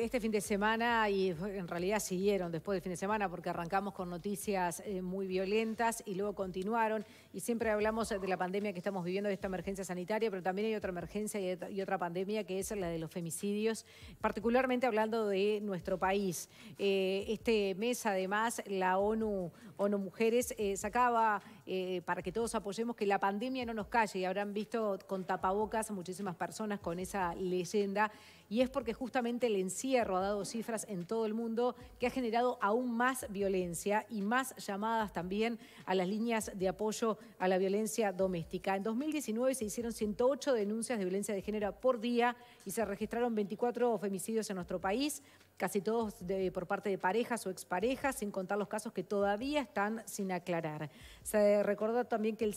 Este fin de semana, y en realidad siguieron después del fin de semana porque arrancamos con noticias muy violentas y luego continuaron. Y siempre hablamos de la pandemia que estamos viviendo, de esta emergencia sanitaria, pero también hay otra emergencia y otra pandemia que es la de los femicidios, particularmente hablando de nuestro país. Este mes, además, la ONU Mujeres sacaba, para que todos apoyemos, que la pandemia no nos calle, y habrán visto con tapabocas muchísimas personas con esa leyenda, y es porque justamente el encierro ha dado cifras en todo el mundo que ha generado aún más violencia y más llamadas también a las líneas de apoyo a la violencia doméstica. En 2019 se hicieron 108 denuncias de violencia de género por día y se registraron 24 femicidios en nuestro país, casi todos por parte de parejas o exparejas, sin contar los casos que todavía están sin aclarar. Se recordó también que el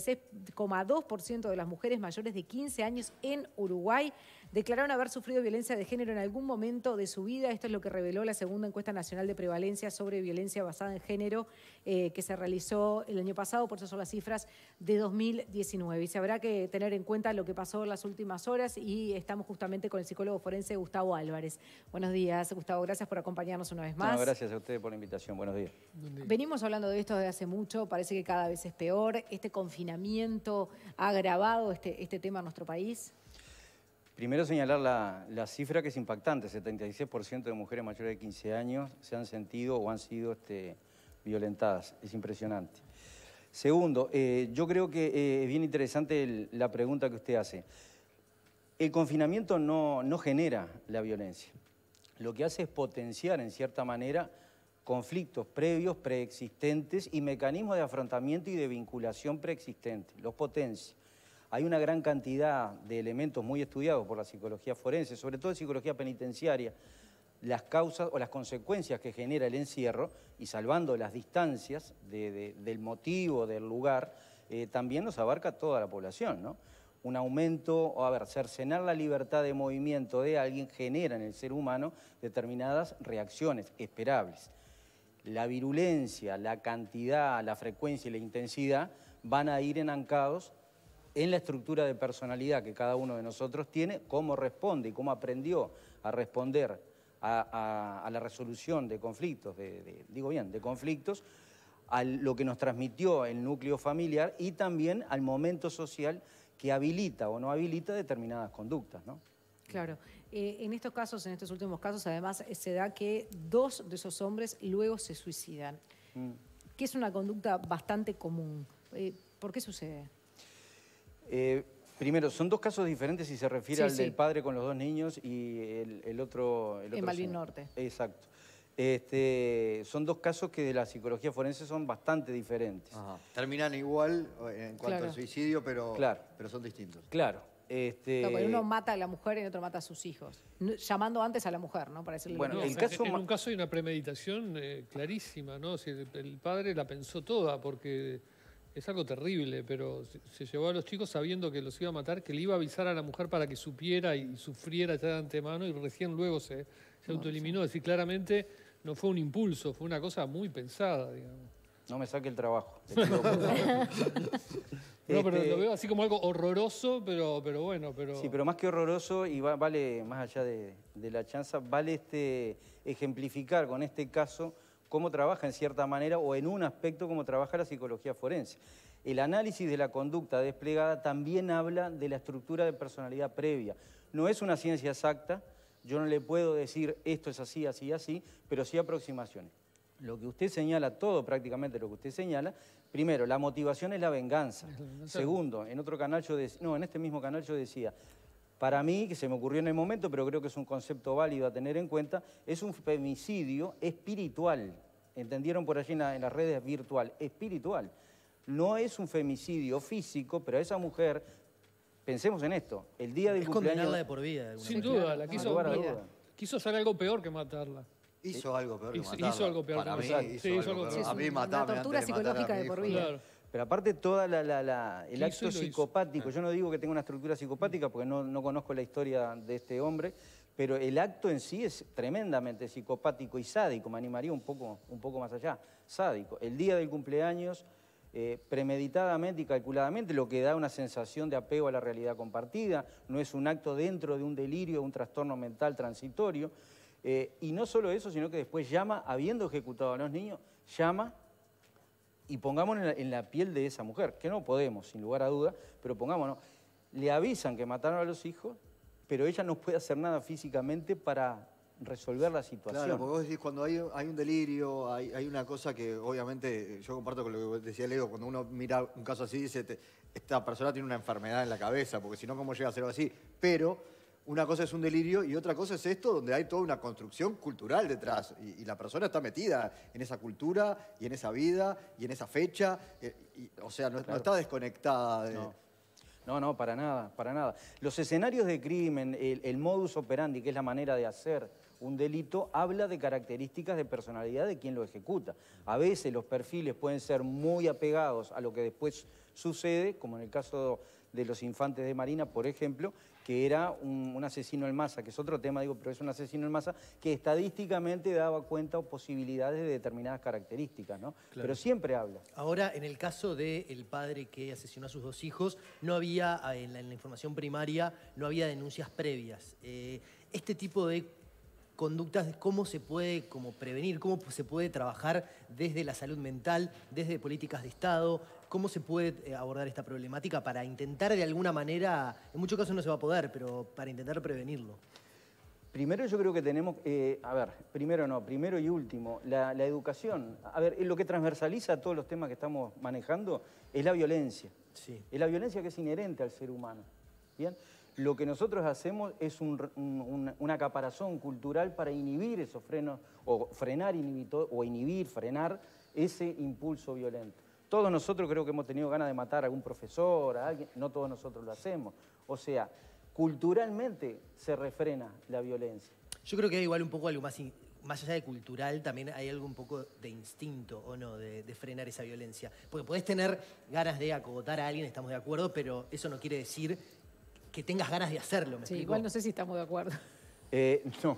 76,2% de las mujeres mayores de 15 años en Uruguay declararon haber sufrido violencia de género en algún momento de su vida. Esto es lo que reveló la segunda encuesta nacional de prevalencia sobre violencia basada en género que se realizó el año pasado, por eso son las cifras de 2019. Y se habrá que tener en cuenta lo que pasó en las últimas horas, y estamos justamente con el psicólogo forense Gustavo Álvarez. Buenos días, Gustavo, gracias por acompañarnos una vez más. No, gracias a ustedes por la invitación, buenos días. Venimos hablando de esto desde hace mucho, parece que cada vez es peor. ¿Este confinamiento ha agravado este tema en nuestro país? Primero señalar la cifra, que es impactante: 76% de mujeres mayores de 15 años se han sentido o han sido violentadas. Es impresionante. Segundo, yo creo que es bien interesante la pregunta que usted hace. El confinamiento no genera la violencia. Lo que hace es potenciar, en cierta manera, conflictos previos, preexistentes, y mecanismos de afrontamiento y de vinculación preexistentes. Los potencia. Hay una gran cantidad de elementos muy estudiados por la psicología forense, sobre todo en psicología penitenciaria, las causas o las consecuencias que genera el encierro, y salvando las distancias del motivo, del lugar, también nos abarca toda la población, ¿no? Un aumento, cercenar la libertad de movimiento de alguien genera en el ser humano determinadas reacciones esperables. La virulencia, la cantidad, la frecuencia y la intensidad van a ir enancados en la estructura de personalidad que cada uno de nosotros tiene, cómo responde y cómo aprendió a responder a la resolución de conflictos, de conflictos, a lo que nos transmitió el núcleo familiar, y también al momento social que habilita o no habilita determinadas conductas, ¿no? Claro. En estos casos, en estos últimos casos, además, se da que 2 de esos hombres luego se suicidan, que es una conducta bastante común. ¿Por qué sucede? Primero, son 2 casos diferentes si se refiere al del padre con los 2 niños y el otro en Malvin Norte. Exacto. Son 2 casos que de la psicología forense son bastante diferentes. Ajá. Terminan igual en cuanto al suicidio, pero son distintos. Claro. Uno mata a la mujer y el otro mata a sus hijos, llamando antes a la mujer, ¿no? Para decirle bueno, en un caso hay una premeditación clarísima, ¿no? Si el padre la pensó toda, porque es algo terrible, pero se llevó a los chicos sabiendo que los iba a matar, que le iba a avisar a la mujer para que supiera y sufriera ya de antemano, y recién luego se autoeliminó. Es decir, claramente no fue un impulso, fue una cosa muy pensada, digamos. No me saque el trabajo. No, pero lo veo así como algo horroroso, pero bueno. Sí, pero más que horroroso, y vale, más allá de la chanza, vale ejemplificar con este caso cómo trabaja en cierta manera, o en un aspecto, cómo trabaja la psicología forense. El análisis de la conducta desplegada también habla de la estructura de personalidad previa. No es una ciencia exacta, yo no le puedo decir esto es así, así, así, pero sí aproximaciones. Lo que usted señala, todo prácticamente lo que usted señala, primero, la motivación es la venganza. Segundo, en este mismo canal yo decía, para mí, que se me ocurrió en el momento, pero creo que es un concepto válido a tener en cuenta, es un femicidio espiritual. ¿Entendieron por allí en las redes virtual? Espiritual. No es un femicidio físico, pero a esa mujer, pensemos en esto, el día del cumpleaños... condenarla de por vida. Sin duda, la quiso hacer algo peor que matarla. Hizo algo peor que matarla. Hizo algo peor. Para mí hizo algo peor. A mí matarme una tortura psicológica de por vida. Claro. Pero aparte todo el acto psicopático, yo no digo que tenga una estructura psicopática porque no conozco la historia de este hombre, pero el acto en sí es tremendamente psicopático y sádico, me animaría un poco más allá, sádico. El día del cumpleaños, premeditadamente y calculadamente, lo que da una sensación de apego a la realidad compartida, no es un acto dentro de un delirio, un trastorno mental transitorio. Y no solo eso, sino que después llama, habiendo ejecutado a los niños, llama y pongámonos en la piel de esa mujer, que no podemos, sin lugar a duda, pero pongámonos, le avisan que mataron a los hijos, pero ella no puede hacer nada físicamente para resolver la situación. Claro, porque vos decís, cuando hay un delirio, hay una cosa que obviamente, yo comparto con lo que decía Leo, cuando uno mira un caso así, dice, esta persona tiene una enfermedad en la cabeza, porque si no, ¿cómo llega a ser así? Pero una cosa es un delirio y otra cosa es esto, donde hay toda una construcción cultural detrás. Y la persona está metida en esa cultura y en esa vida y en esa fecha. O sea, no está desconectada de... No, para nada, para nada. Los escenarios de crimen, el modus operandi, que es la manera de hacer un delito, habla de características de personalidad de quien lo ejecuta. A veces los perfiles pueden ser muy apegados a lo que después sucede, como en el caso de los infantes de Marina, por ejemplo, que era un asesino en masa, que es otro tema, digo, pero es un asesino en masa que estadísticamente daba cuenta o posibilidades de determinadas características, ¿no? Claro. Pero siempre habla. Ahora, en el caso del padre que asesinó a sus 2 hijos, no había, en la información primaria, no había denuncias previas. Este tipo de conductas, ¿cómo se puede prevenir? ¿Cómo se puede trabajar desde la salud mental, desde políticas de Estado? ¿Cómo se puede abordar esta problemática para intentar de alguna manera, en muchos casos no se va a poder, pero para intentar prevenirlo? Primero yo creo que tenemos, primero y último, la educación. A ver, lo que transversaliza todos los temas que estamos manejando es la violencia. Sí. Es la violencia que es inherente al ser humano. ¿Bien? Lo que nosotros hacemos es una caparazón cultural para inhibir esos frenos, o frenar ese impulso violento. Todos nosotros creo que hemos tenido ganas de matar a algún profesor, a alguien, no todos nosotros lo hacemos. O sea, culturalmente se refrena la violencia. Yo creo que hay igual un poco algo más allá de cultural, también hay algo un poco de instinto, ¿o no?, de frenar esa violencia. Porque podés tener ganas de acogotar a alguien, estamos de acuerdo, pero eso no quiere decir que tengas ganas de hacerlo, ¿me explico? Igual no sé si estamos de acuerdo. No.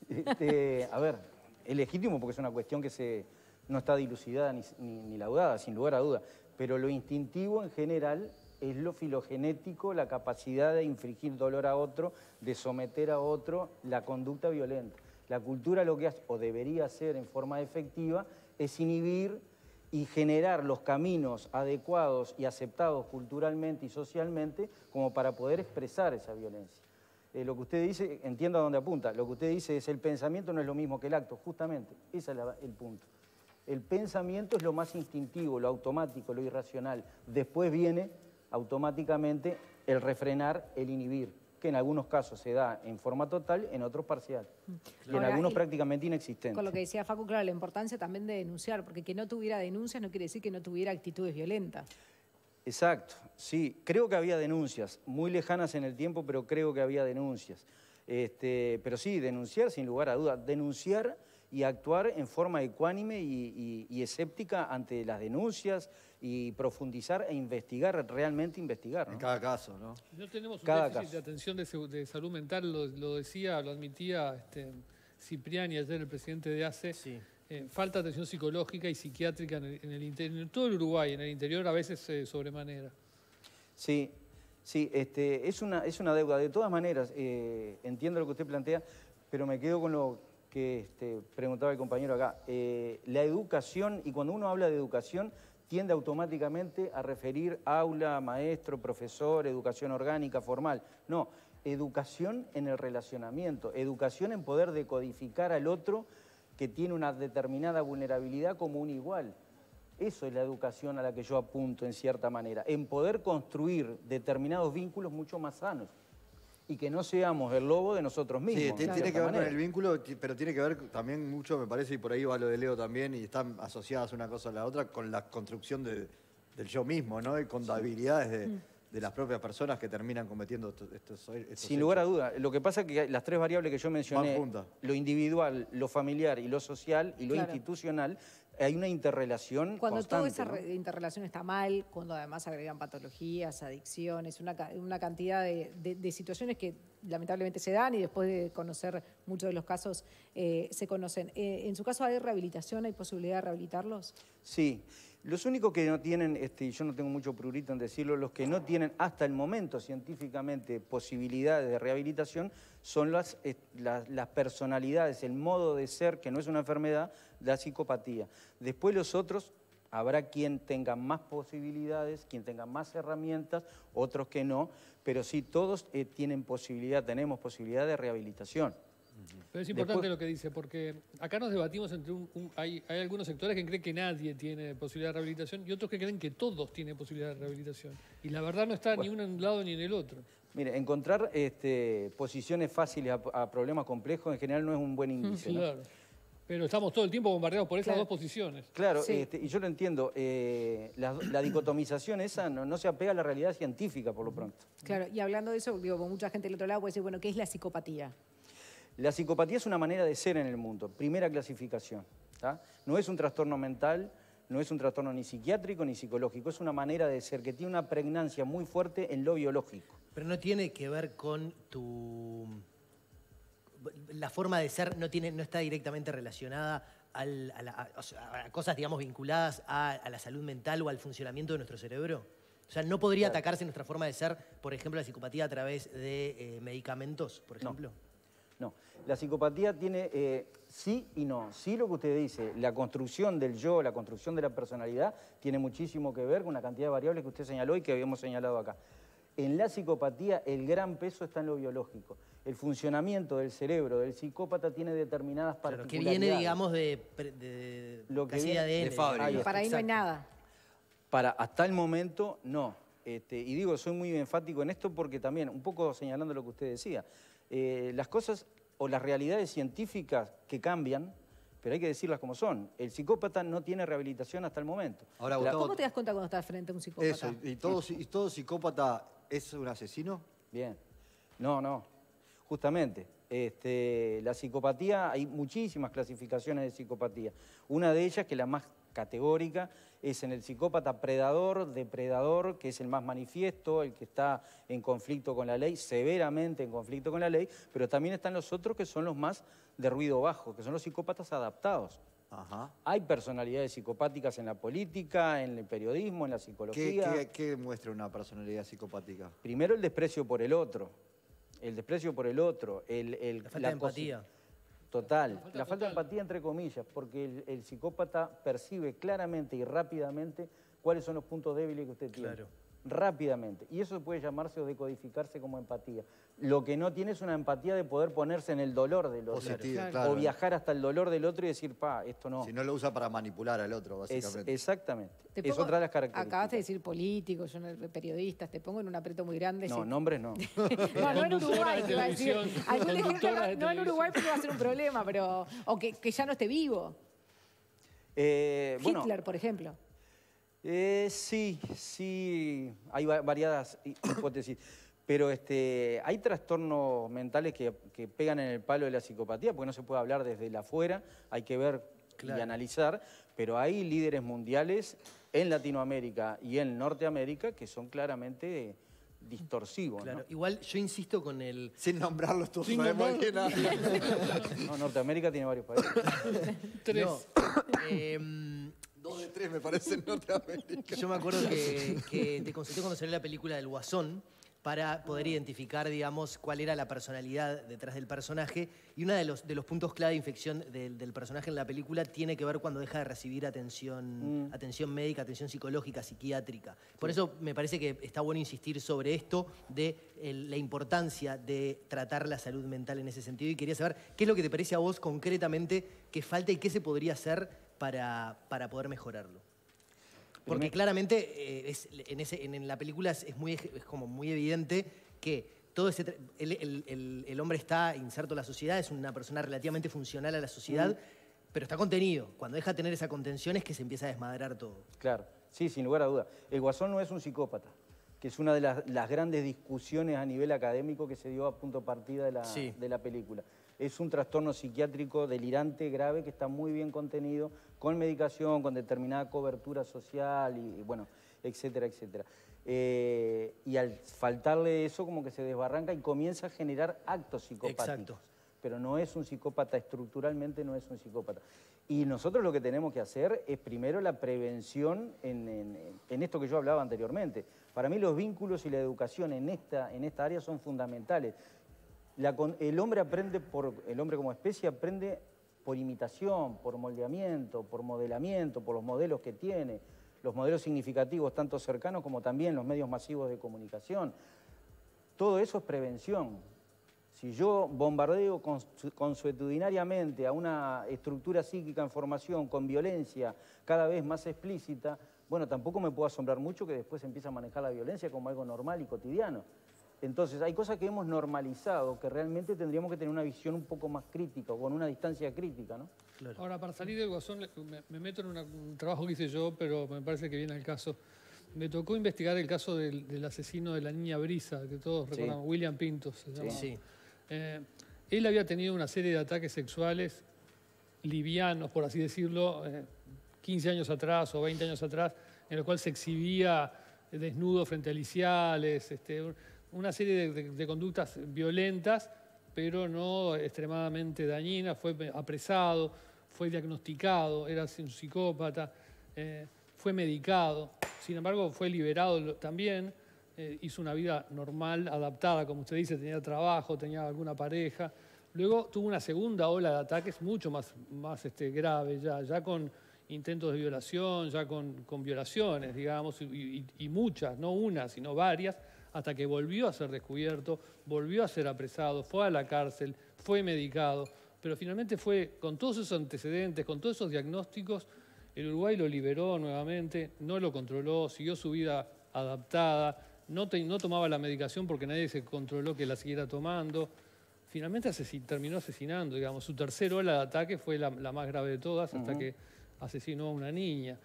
A ver, es legítimo porque es una cuestión que no está dilucidada ni laudada, sin lugar a duda. Pero lo instintivo en general es lo filogenético, la capacidad de infligir dolor a otro, de someter a otro, la conducta violenta. La cultura lo que hace, o debería hacer en forma efectiva, es inhibir y generar los caminos adecuados y aceptados culturalmente y socialmente como para poder expresar esa violencia. Lo que usted dice, entiendo a dónde apunta, lo que usted dice es el pensamiento no es lo mismo que el acto, justamente, ese es el punto. El pensamiento es lo más instintivo, lo automático, lo irracional. Después viene automáticamente el refrenar, el inhibir, que en algunos casos se da en forma total, en otros parcial. Y ahora, en algunos prácticamente inexistente. Con lo que decía Facu, claro, la importancia también de denunciar, porque que no tuviera denuncias no quiere decir que no tuviera actitudes violentas. Exacto, sí. Creo que había denuncias, muy lejanas en el tiempo, pero creo que había denuncias. Pero sí, denunciar sin lugar a dudas. Denunciar y actuar en forma ecuánime y escéptica ante las denuncias y profundizar e investigar, realmente investigar, ¿no? En cada caso, ¿no? No tenemos un déficit de atención de salud mental, lo decía, lo admitía Cipriani ayer, el presidente de ACE. Sí. Falta atención psicológica y psiquiátrica en todo el Uruguay, en el interior a veces sobremanera. Sí, es una deuda. De todas maneras, entiendo lo que usted plantea, pero me quedo con lo que preguntaba el compañero acá. La educación, y cuando uno habla de educación, tiende automáticamente a referir aula, maestro, profesor, educación orgánica, formal. No, educación en el relacionamiento, educación en poder decodificar al otro que tiene una determinada vulnerabilidad como un igual. Eso es la educación a la que yo apunto en cierta manera, en poder construir determinados vínculos mucho más sanos y que no seamos el lobo de nosotros mismos. Sí, tiene que ver con el vínculo, pero tiene que ver también mucho, me parece, y por ahí va lo de Leo también, y están asociadas una cosa a la otra, con la construcción del yo mismo, ¿no? Y con habilidades de las propias personas que terminan cometiendo estos Sin lugar a duda. Lo que pasa es que las 3 variables que yo mencioné, lo individual, lo familiar y lo social y lo institucional, hay una interrelación cuando constante, toda esa interrelación está mal, cuando además agregan patologías, adicciones, una cantidad de situaciones que lamentablemente se dan y después de conocer muchos de los casos se conocen. ¿En su caso hay rehabilitación, hay posibilidad de rehabilitarlos? Sí. Los únicos que no tienen, y yo no tengo mucho prurito en decirlo, los que no tienen hasta el momento científicamente posibilidades de rehabilitación son las personalidades, el modo de ser, que no es una enfermedad, la psicopatía. Después los otros, habrá quien tenga más posibilidades, quien tenga más herramientas, otros que no, pero sí todos tenemos posibilidad de rehabilitación. Pero es importante lo que dice, porque acá nos debatimos entre hay algunos sectores que creen que nadie tiene posibilidad de rehabilitación y otros que creen que todos tienen posibilidad de rehabilitación. Y la verdad no está ni uno en un lado ni en el otro. Mire, encontrar posiciones fáciles a problemas complejos en general no es un buen índice. Claro. ¿No? Pero estamos todo el tiempo bombardeados por esas dos posiciones. Claro, sí. Y yo lo entiendo. La dicotomización esa no se apega a la realidad científica, por lo pronto. Claro, y hablando de eso, digo, mucha gente del otro lado puede decir, bueno, ¿qué es la psicopatía? La psicopatía es una manera de ser en el mundo, primera clasificación. ¿Tá? No es un trastorno mental, no es un trastorno ni psiquiátrico ni psicológico, es una manera de ser que tiene una pregnancia muy fuerte en lo biológico. Pero no tiene que ver con la forma de ser, no está directamente relacionada a cosas, digamos, vinculadas a la salud mental o al funcionamiento de nuestro cerebro. O sea, ¿no podría atacarse nuestra forma de ser, por ejemplo, la psicopatía a través de medicamentos, por ejemplo? No, la psicopatía tiene sí y no. Sí, lo que usted dice, la construcción del yo, la construcción de la personalidad, tiene muchísimo que ver con una cantidad de variables que usted señaló y que habíamos señalado acá. En la psicopatía, el gran peso está en lo biológico. El funcionamiento del cerebro del psicópata tiene determinadas particularidades. Que viene, digamos, de lo que viene de fábrica. Para ahí no hay nada. Hasta el momento, no. Y digo, soy muy enfático en esto porque también, un poco señalando lo que usted decía, las cosas o las realidades científicas que cambian, pero hay que decirlas como son. El psicópata no tiene rehabilitación hasta el momento. Ahora, ¿Cómo te das cuenta cuando estás frente a un psicópata? Eso, ¿y todo psicópata es un asesino? Bien. No. Justamente. La psicopatía, hay muchísimas clasificaciones de psicopatía. Una de ellas, que es la más categórica, es en el psicópata depredador, que es el más manifiesto, el que está en conflicto con la ley, severamente en conflicto con la ley, pero también están los otros que son los más de ruido bajo, que son los psicópatas adaptados. Ajá. Hay personalidades psicopáticas en la política, en el periodismo, en la psicología. ¿Qué muestra una personalidad psicopática? Primero, el desprecio por el otro. La falta de empatía. Total. La falta de empatía, entre comillas, porque el psicópata percibe claramente y rápidamente cuáles son los puntos débiles que usted tiene. Claro. Rápidamente. Y eso puede llamarse o decodificarse como empatía. Lo que no tiene es una empatía de poder ponerse en el dolor del otro. Positiva, claro. O viajar hasta el dolor del otro y decir, esto no. Si no lo usa para manipular al otro, básicamente. Exactamente. Es otra de las características. Acabas de decir políticos, yo no periodistas, te pongo en un aprieto muy grande. No, nombres no. No en Uruguay, te iba a decir. Algún ejemplo, no en Uruguay porque va a ser un problema, pero o que ya no esté vivo. Hitler, por ejemplo. Sí, hay variadas hipótesis, pero hay trastornos mentales que pegan en el palo de la psicopatía, porque no se puede hablar desde el afuera, hay que ver y analizar, pero hay líderes mundiales en Latinoamérica y en Norteamérica que son claramente distorsivos. Claro. ¿No? Igual yo insisto con el... Sin nombrarlos todos sabemos quién hay. No, Norteamérica tiene varios países. 3. No, 2 de 3 me parece en Norteamérica. yo me acuerdo que te consulté cuando salió la película del Guasón para poder identificar, digamos, cuál era la personalidad detrás del personaje. Y uno de los puntos clave de inflexión del personaje en la película tiene que ver cuando deja de recibir atención médica, atención psicológica, psiquiátrica. Por eso me parece que está bueno insistir sobre esto de la importancia de tratar la salud mental en ese sentido. Y quería saber qué es lo que te parece a vos concretamente que falta y qué se podría hacer para poder mejorarlo. Porque claramente en la película es como muy evidente que todo el hombre está inserto en la sociedad, es una persona relativamente funcional a la sociedad, pero está contenido. Cuando deja de tener esa contención es que se empieza a desmadrar todo. Claro, sí, sin lugar a duda. El Guasón no es un psicópata, que es una de las grandes discusiones a nivel académico que se dio a punto partida de la película. Es un trastorno psiquiátrico delirante, grave, que está muy bien contenido, con medicación, con determinada cobertura social, y bueno, etcétera, etcétera. Y al faltarle eso, como que se desbarranca y comienza a generar actos psicopáticos. Exacto. pero no es un psicópata, estructuralmente no es un psicópata. Y nosotros lo que tenemos que hacer es primero la prevención en esto que yo hablaba anteriormente. Para mí los vínculos y la educación en esta área son fundamentales. El hombre como especie aprende por imitación, por moldeamiento, por modelamiento, por los modelos que tiene, los modelos significativos tanto cercanos como también los medios masivos de comunicación. Todo eso es prevención. Si yo bombardeo consuetudinariamente a una estructura psíquica en formación con violencia cada vez más explícita, bueno, tampoco me puedo asombrar mucho que después empiece a manejar la violencia como algo normal y cotidiano. Entonces, hay cosas que hemos normalizado que realmente tendríamos que tener una visión un poco más crítica o con una distancia crítica, ¿no? Claro. Ahora, para salir del Guasón, me meto en un trabajo que hice yo, pero me parece que viene al caso. Me tocó investigar el caso del asesino de la niña Brisa, que todos recordamos, William Pinto se llama. Sí. Él había tenido una serie de ataques sexuales livianos, por así decirlo, 15 años atrás o 20 años atrás, en el cual se exhibía desnudo frente a liciales, una serie de conductas violentas, pero no extremadamente dañinas. Fue apresado, fue diagnosticado, era un psicópata, fue medicado. Sin embargo, fue liberado también, hizo una vida normal, adaptada, como usted dice, tenía trabajo, tenía alguna pareja. Luego tuvo una segunda ola de ataques mucho más grave, ya con intentos de violación, ya con violaciones, digamos, y muchas, no una, sino varias, hasta que volvió a ser descubierto, volvió a ser apresado, fue a la cárcel, fue medicado, pero finalmente fue, con todos esos antecedentes, con todos esos diagnósticos, el Uruguay lo liberó nuevamente, no lo controló, siguió su vida adaptada, no tomaba la medicación porque nadie se controló que la siguiera tomando. Finalmente terminó asesinando, digamos. Su tercera ola de ataque fue la más grave de todas, hasta que asesinó a una niña.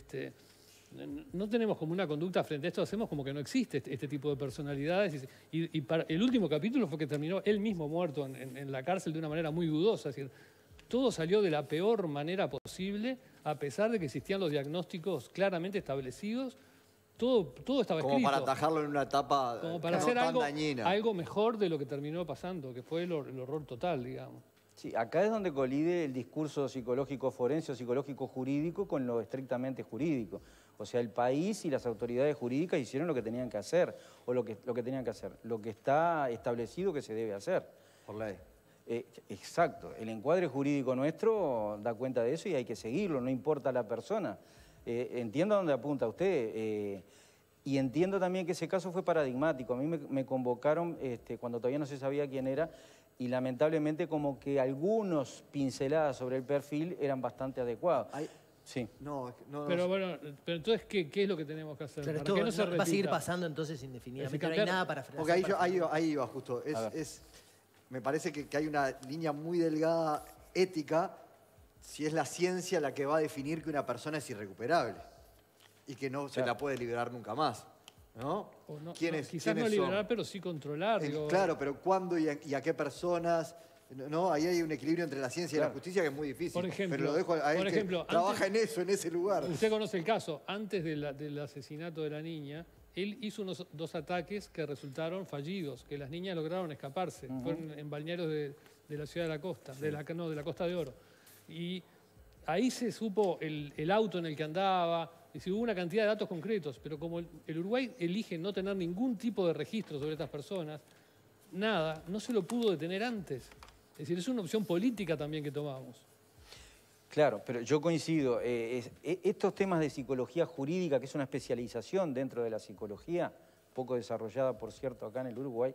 No tenemos como una conducta frente a esto, hacemos como que no existe este tipo de personalidades. Y el último capítulo fue que terminó él mismo muerto en la cárcel de una manera muy dudosa. Es decir, todo salió de la peor manera posible, a pesar de que existían los diagnósticos claramente establecidos. Todo estaba escrito. Como para atajarlo en una etapa como para no hacer tan dañina. algo mejor de lo que terminó pasando, que fue el horror total, digamos. Sí, acá es donde colide el discurso psicológico forense o psicológico jurídico con lo estrictamente jurídico. O sea, el país y las autoridades jurídicas hicieron lo que tenían que hacer, o lo que tenían que hacer, lo que está establecido que se debe hacer. Por ley. Exacto, el encuadre jurídico nuestro da cuenta de eso y hay que seguirlo, no importa la persona. Entiendo a dónde apunta usted y entiendo también que ese caso fue paradigmático. A mí me convocaron cuando todavía no se sabía quién era y lamentablemente como que algunos pinceladas sobre el perfil eran bastante adecuados. Sí. Pero bueno, pero entonces, ¿qué es lo que tenemos que hacer? Claro, ¿Para que no se va a seguir repita? pasando entonces indefinidamente. No hay cambiar- nada para frenar. Porque ahí iba justo. Me parece que hay una línea muy delgada ética si es la ciencia la que va a definir que una persona es irrecuperable y que no se la puede liberar nunca más. ¿No? O no, ¿Quiénes quizás no son? liberar, pero sí controlar. Claro, pero ¿cuándo y a qué personas? ¿No? Ahí hay un equilibrio entre la ciencia y la justicia que es muy difícil. Por ejemplo, pero lo dejo a él que trabaja en ese lugar. Usted conoce el caso. Antes del asesinato de la niña, él hizo dos ataques que resultaron fallidos, que las niñas lograron escaparse. Fueron en balnearios de la ciudad de la costa, de la Costa de Oro. Y ahí se supo el auto en el que andaba, y si hubo una cantidad de datos concretos, pero como el Uruguay elige no tener ningún tipo de registro sobre estas personas, nada, no se lo pudo detener antes. Es decir, es una opción política también que tomamos. Claro, pero yo coincido. Estos temas de psicología jurídica, que es una especialización dentro de la psicología, poco desarrollada, por cierto, acá en el Uruguay,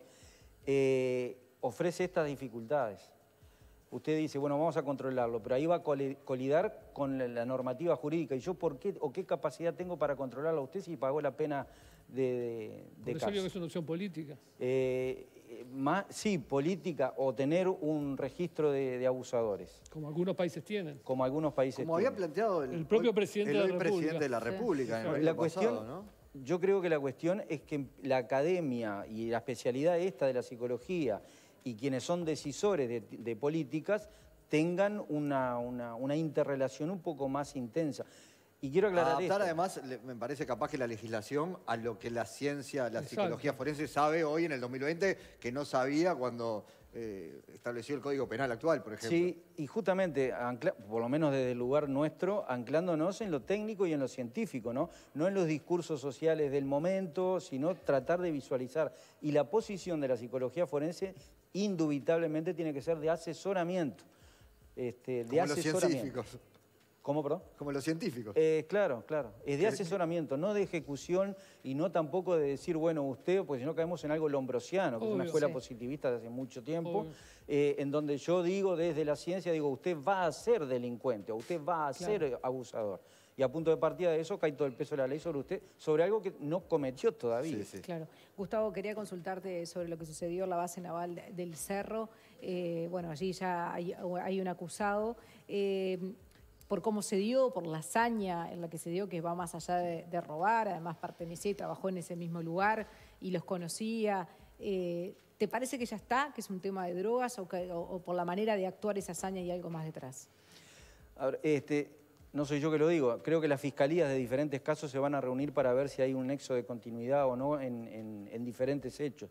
ofrece estas dificultades. Usted dice, bueno, vamos a controlarlo, pero ahí va a colidar con la normativa jurídica. ¿Y yo por qué o qué capacidad tengo para controlarlo a usted si pagó la pena de Por eso cárcel? digo que es una opción política. Sí, política o tener un registro de abusadores. Como algunos países tienen. Como algunos países Como había planteado el propio presidente de la República. presidente de la República en el año La cuestión, pasado, ¿no? yo creo que la cuestión es que la academia y la especialidad esta de la psicología y quienes son decisores de políticas tengan una interrelación un poco más intensa. Y quiero aclarar Adaptar esto. además, me parece capaz que la legislación a lo que la ciencia, la psicología forense sabe hoy en el 2020 que no sabía cuando estableció el Código Penal actual, por ejemplo. Sí, y justamente, por lo menos desde el lugar nuestro, anclándonos en lo técnico y en lo científico, ¿no? No en los discursos sociales del momento, sino tratar de visualizar. Y la posición de la psicología forense indubitablemente tiene que ser de asesoramiento. Como los científicos. ¿Cómo, perdón? Como los científicos. Claro. Es de asesoramiento, no de ejecución y no tampoco de decir, bueno, usted, pues si no caemos en algo lombrosiano, que es una escuela positivista de hace mucho tiempo, en donde yo digo desde la ciencia, digo, usted va a ser delincuente o usted va a ser abusador. Y a punto de partida de eso cae todo el peso de la ley sobre usted, sobre algo que no cometió todavía. Sí. Claro. Gustavo, quería consultarte sobre lo que sucedió en la base naval del Cerro. Bueno, allí ya hay un acusado. Por cómo se dio, por la hazaña en la que se dio, que va más allá de robar, además pertenecía y trabajó en ese mismo lugar y los conocía. ¿Te parece que ya está, que es un tema de drogas o por la manera de actuar esa hazaña y algo más detrás? A ver, no soy yo que lo digo, creo que las fiscalías de diferentes casos se van a reunir para ver si hay un nexo de continuidad o no en diferentes hechos.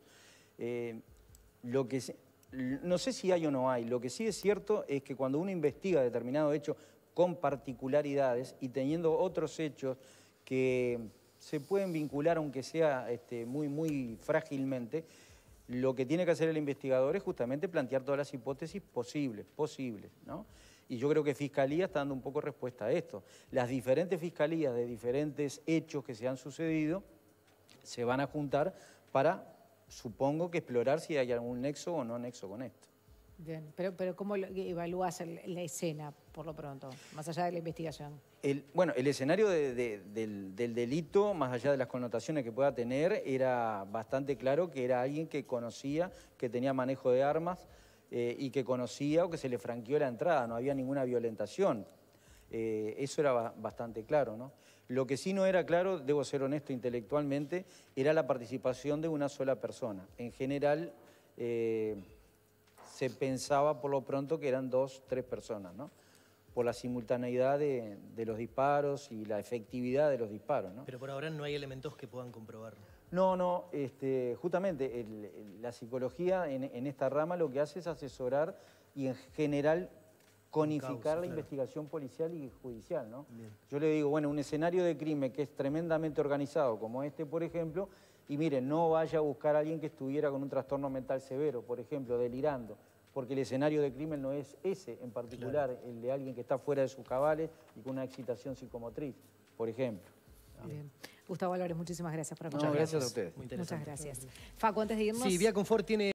No sé si hay o no hay, lo que sí es cierto es que cuando uno investiga determinado hecho con particularidades y teniendo otros hechos que se pueden vincular, aunque sea muy frágilmente, lo que tiene que hacer el investigador es justamente plantear todas las hipótesis posibles, ¿no? Y yo creo que Fiscalía está dando un poco respuesta a esto. Las diferentes fiscalías de diferentes hechos que se han sucedido se van a juntar para, supongo que explorar si hay algún nexo o no nexo con esto. Bien, pero ¿cómo evalúas la escena, por lo pronto, más allá de la investigación? Bueno, el escenario del delito, más allá de las connotaciones que pueda tener, era bastante claro que era alguien que conocía, que tenía manejo de armas y que conocía o que se le franqueó la entrada, no había ninguna violentación. Eso era bastante claro, ¿no? Lo que sí no era claro, debo ser honesto intelectualmente, era la participación de una sola persona. En general, se pensaba por lo pronto que eran 2, 3 personas, ¿no? Por la simultaneidad de los disparos y la efectividad de los disparos, ¿no? Pero por ahora no hay elementos que puedan comprobarlo. No, justamente la psicología en esta rama lo que hace es asesorar y en general conificar la investigación policial y judicial, ¿no? Bien. Yo le digo, bueno, un escenario de crimen que es tremendamente organizado, como este, por ejemplo, y miren, no vaya a buscar a alguien que estuviera con un trastorno mental severo, por ejemplo, delirando, porque el escenario de crimen no es ese en particular, el de alguien que está fuera de sus cabales y con una excitación psicomotriz, por ejemplo. Bien. Gustavo Álvarez, muchísimas gracias por acompañarnos. Muchas gracias a ustedes. Muchas gracias. Facu, antes de irnos... Sí, Vía Confort tiene...